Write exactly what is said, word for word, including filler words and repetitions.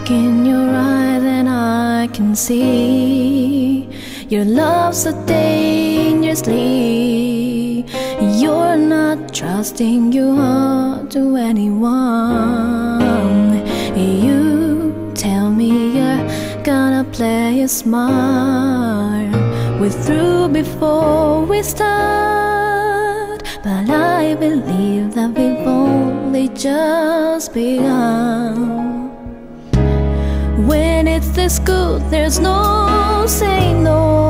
look in your eyes and I can see your love so dangerously. You're not trusting your heart to anyone. You tell me you're gonna play it smart. We're through before we start, but I believe that we've only just begun. When it's this good, there's no saying no.